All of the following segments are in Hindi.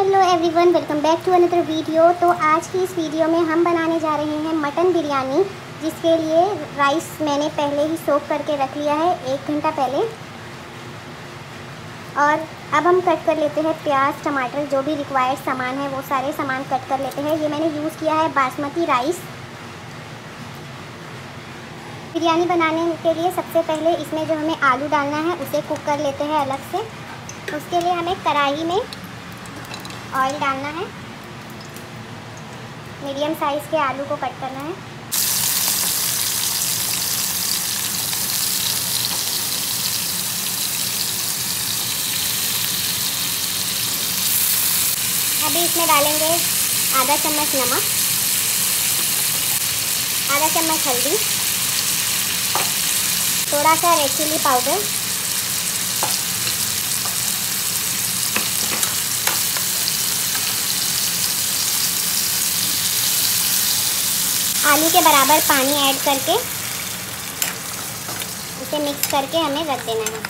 Hello everyone, welcome back to another video. तो आज की इस वीडियो में हम बनाने जा रहे हैं मटन बिरयानी, जिसके लिए राइस मैंने पहले ही सोक करके रख लिया है 1 घंटा पहले। और अब हम कट कर लेते हैं प्याज, टमाटर, जो भी रिक्वायर्ड सामान है वो सारे सामान कट कर लेते हैं। ये मैंने यूज़ किया है बासमती राइस। बिरयानी बनाने के लिए सबसे पहले इसमें जो हमें आलू डालना है उसे कुक कर लेते हैं अलग से। उसके लिए हमें कढ़ाई में ऑयल डालना है। मीडियम साइज़ के आलू को कट करना है। अभी इसमें डालेंगे आधा चम्मच नमक, आधा चम्मच हल्दी, थोड़ा सा रेड चिली पाउडर, आलू के बराबर पानी ऐड करके इसे मिक्स करके हमें रख देना है।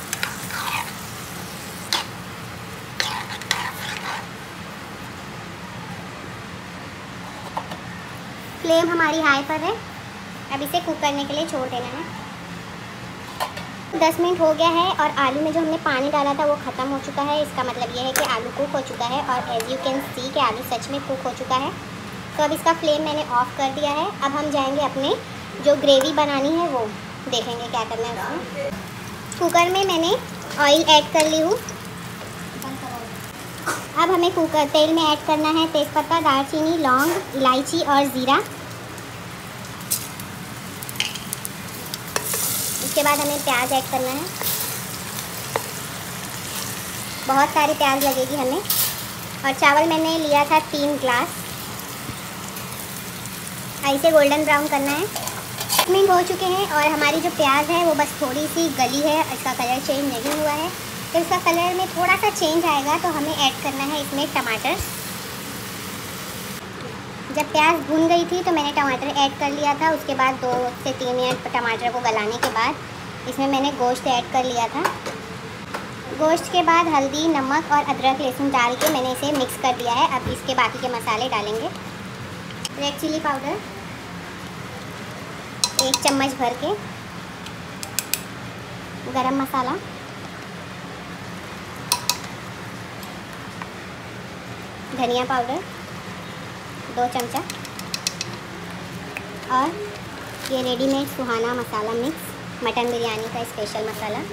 फ्लेम हमारी हाई पर है। अब इसे कुक करने के लिए छोड़ देना है। 10 मिनट हो गया है और आलू में जो हमने पानी डाला था वो ख़त्म हो चुका है। इसका मतलब ये है कि आलू कुक हो चुका है और एज यू कैन सी कि आलू सच में कुक हो चुका है। तो अब इसका फ्लेम मैंने ऑफ़ कर दिया है। अब हम जाएंगे अपने जो ग्रेवी बनानी है वो देखेंगे क्या करना है उसमें। कुकर में मैंने ऑयल ऐड कर ली हूँ। अब हमें तेल में ऐड करना है तेज़पत्ता, दालचीनी, लौंग, इलायची और ज़ीरा। इसके बाद हमें प्याज ऐड करना है। बहुत सारी प्याज लगेगी हमें। और चावल मैंने लिया था 3 ग्लास। इसे गोल्डन ब्राउन करना है। 1 मिनट हो चुके हैं और हमारी जो प्याज है वो बस थोड़ी सी गली है, इसका कलर चेंज नहीं हुआ है। तो इसका कलर में थोड़ा सा चेंज आएगा तो हमें ऐड करना है इसमें टमाटर। जब प्याज भून गई थी तो मैंने टमाटर ऐड कर लिया था। उसके बाद 2 से 3 मिनट टमाटर को गलाने के बाद इसमें मैंने गोश्त ऐड कर लिया था। गोश्त के बाद हल्दी, नमक और अदरक लहसुन डाल के मैंने इसे मिक्स कर दिया है। अब इसके बाकी के मसाले डालेंगे। रेड चिली पाउडर 1 चम्मच भर के, गरम मसाला, धनिया पाउडर 2 चमचा और ये readymade Suhana masala mix, mutton biryani का स्पेशल मसाला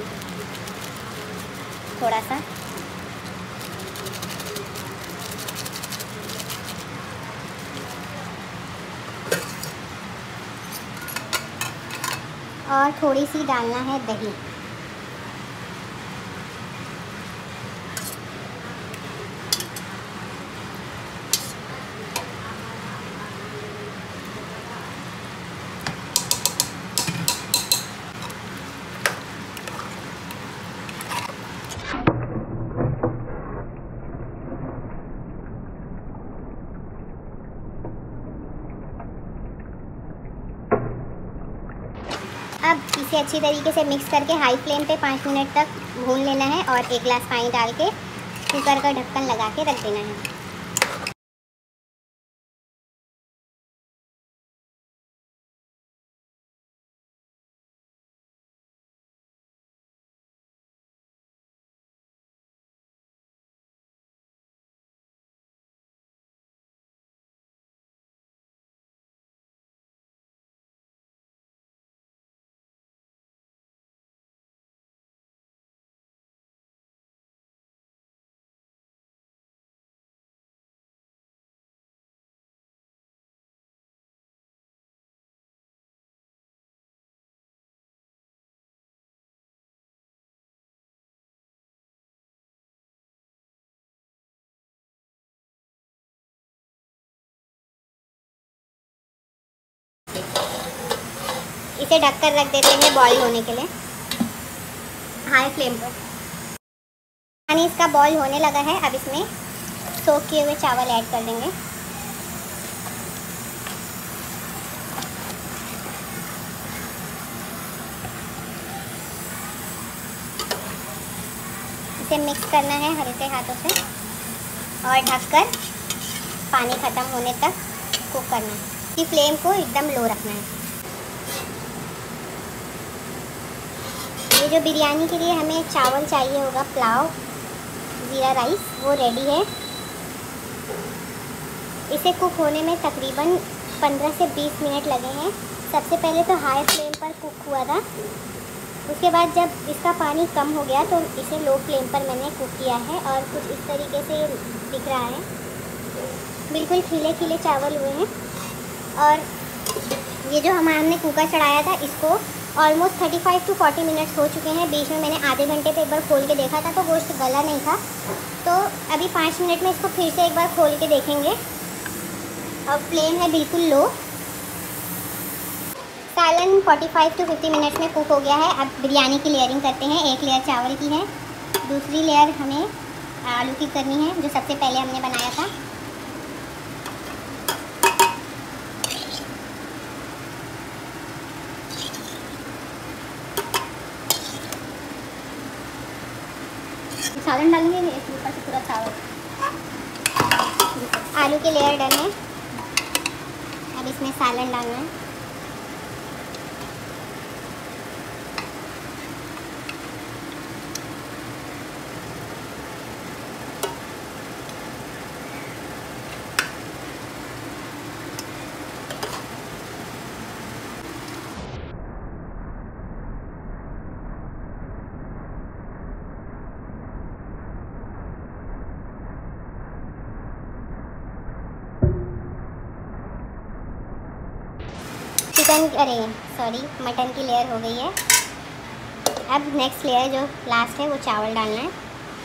थोड़ा सा, और थोड़ी सी डालना है दही। अब इसे अच्छी तरीके से मिक्स करके हाई फ्लेम पे 5 मिनट तक भून लेना है और 1 गिलास पानी डाल के कुकर का ढक्कन लगा के रख देना है। इसे ढककर रख देते हैं बॉईल होने के लिए हाई फ्लेम पर। पानी इसका बॉईल होने लगा है। अब इसमें सोक किए हुए चावल ऐड कर देंगे। इसे मिक्स करना है हल्के हाथों से। और ढककर पानी ख़त्म होने तक कुक करना है। इसकी फ्लेम को एकदम लो रखना है। ये जो बिरयानी के लिए हमें चावल चाहिए होगा, पुलाव ज़ीरा राइस, वो रेडी है। इसे कुक होने में तकरीबन 15 से 20 मिनट लगे हैं। सबसे पहले तो हाई फ्लेम पर कुक हुआ था, उसके बाद जब इसका पानी कम हो गया तो इसे लो फ्लेम पर मैंने कुक किया है और कुछ इस तरीके से दिख रहा है। बिल्कुल खिले खिले चावल हुए हैं। और ये जो हमने कुकर चढ़ाया था इसको ऑलमोस्ट 35 to 40 मिनट्स हो चुके हैं। बीच में मैंने आधे घंटे पे एक बार खोल के देखा था तो गोश्त गला नहीं था, तो अभी 5 मिनट में इसको फिर से एक बार खोल के देखेंगे। और फ्लेम है बिल्कुल लो। सालन 45 to 50 मिनट्स में कुक हो गया है। अब बिरयानी की लेयरिंग करते हैं। एक लेयर चावल की है, दूसरी लेयर हमें आलू की करनी है जो सबसे पहले हमने बनाया था। सालन डालेंगे इसके ऊपर से पूरा चावल। आलू की लेयर डन है। अब इसमें सालन डालना है। मटन की लेयर हो गई है। अब नेक्स्ट लेयर जो लास्ट है वो चावल डालना है।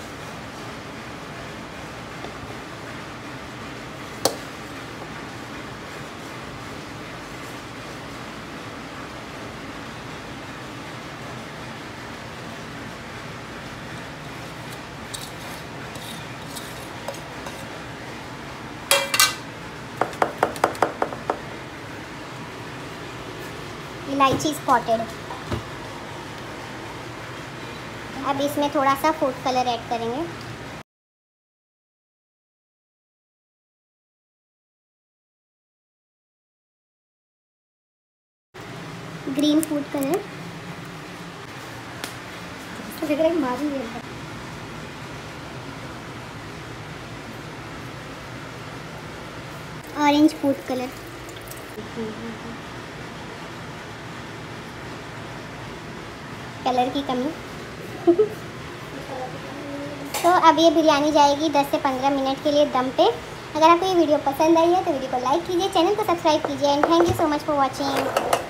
इलायची स्पॉटेड। अब इसमें थोड़ा सा फूड कलर ऐड करेंगे। Green food colour, orange food colour, colour की कमी। तो अब ये बिरयानी जाएगी 10 से 15 मिनट के लिए दम पे। अगर आपको ये वीडियो पसंद आई है तो वीडियो को लाइक कीजिए, चैनल को सब्सक्राइब कीजिए and thank you so much for watching.